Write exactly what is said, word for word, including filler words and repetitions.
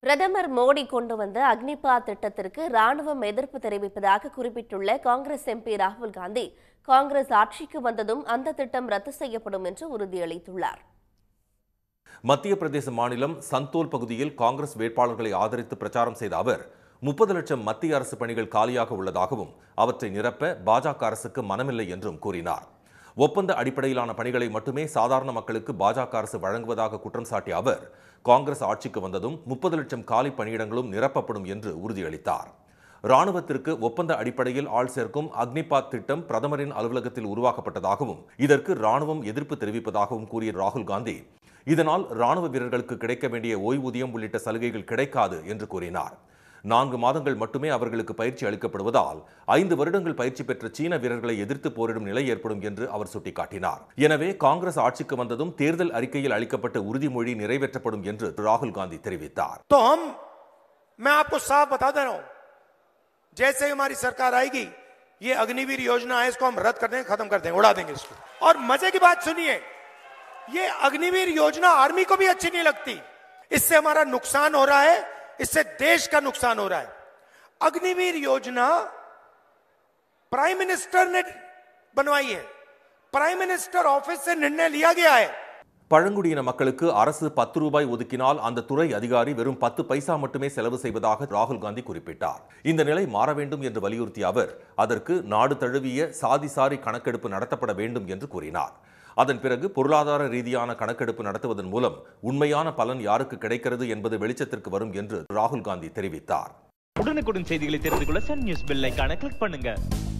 பிரதமர் மோடி கொண்டு வந்த அக்னிபாத் திட்டத்திற்கு ராணுவம் எதிர்ப்பு தெரிவிப்பதாக குறிப்பிட்டுள்ள காங்கிரஸ் எம்பி ராகுல் காந்தி, காங்கிரஸ் ஆட்சிக்கு வந்ததும் அந்த திட்டம் ரத்து செய்யப்படும் என்று உறுதியளித்துள்ளார். மத்திய பிரதேச மாநிலம் சந்தோல் பகுதியில் காங்கிரஸ் வேட்பாளர்களை ஆதரித்து பிரச்சாரம் செய்த அவர், முப்பது லட்சம் மத்திய அரசு பணிகள் காலியாக உள்ளதாகவும் அவற்றை நிரப்ப பாஜக அரசுக்கு மனமில்லை என்றும் கூறினார். ஒப்பந்த அடிப்படையிலான பணிகளை மட்டுமே சாதாரண மக்களுக்கு பாஜக அரசு வழங்குவதாக குற்றம் சாட்டிய அவர், காங்கிரஸ் ஆட்சிக்கு வந்ததும் முப்பது லட்சம் காலி பணியிடங்களும் நிரப்பப்படும் என்று உறுதியளித்தார். ராணுவத்திற்கு ஒப்பந்த அடிப்படையில் ஆள் சேர்க்கும் அக்னிபாத் திட்டம் பிரதமரின் அலுவலகத்தில் உருவாக்கப்பட்டதாகவும் இதற்கு ராணுவம் எதிர்ப்பு தெரிவிப்பதாகவும் கூறிய ராகுல் காந்தி, இதனால் ராணுவ வீரர்களுக்கு கிடைக்க வேண்டிய ஓய்வூதியம் உள்ளிட்ட சலுகைகள் கிடைக்காது என்று கூறினார். நான்கு மாதங்கள் மட்டுமே அவர்களுக்கு பயிற்சி அளிக்கப்படுவதால் ஐந்து வருடங்கள் பயிற்சி பெற்ற சீன வீரர்களை எதிர்த்து போரிடும் நிலை ஏற்படும் என்று அவர் சுட்டிக்காட்டினார். எனவே காங்கிரஸ் ஆட்சிக்கு வந்ததும் தேர்தல் அறிக்கையில் அளிக்கப்பட்ட உறுதிமொழி நிறைவேற்றப்படும் என்று ராகுல் காந்தி தெரிவித்தார். तो हम मैं आपको साफ बता दे रहा हूं, जैसे हमारी सरकार आएगी ये अग्निवीर योजना है, इसको हम रद्द कर देंगे, खत्म कर देंगे, उड़ा देंगे इसको। और मजे की बात सुनिए, ये अग्निवीर योजना आर्मी को भी अच्छी नहीं लगती, इससे हमारा नुकसान हो रहा है, इससे देश का नुकसान हो रहा है। अग्निवीर योजना प्राइम मिनिस्टर ने बनवाई है, प्राइम मिनिस्टर ऑफिस से निर्णय लिया गया है. பழங்குடியின மக்களுக்கு அரசு பத்து ரூபாய் ஒதுக்கினால் அந்த துறை அதிகாரி வெறும் பத்து பைசா மட்டுமே செலவு செய்வதாக ராகுல் காந்தி குறிப்பிட்டார். இந்த நிலை மாற வேண்டும் என்று வலியுறுத்திய அவர், அதற்கு நாடு தழுவிய சாதிசாரி கணக்கெடுப்பு நடத்தப்பட வேண்டும் என்று கூறினார். அதன் பிறகு பொருளாதார ரீதியான கணக்கெடுப்பு நடத்துவதன் மூலம் உண்மையான பலன் யாருக்கு கிடைக்கிறது என்பது வெளிச்சத்திற்கு வரும் என்று ராகுல் காந்தி தெரிவித்தார். உடனுக்குடன் செய்திகளை தெரிந்து கொள்ள சன் நியூஸ் பெல் ஐகானை கிளிக் பண்ணுங்க.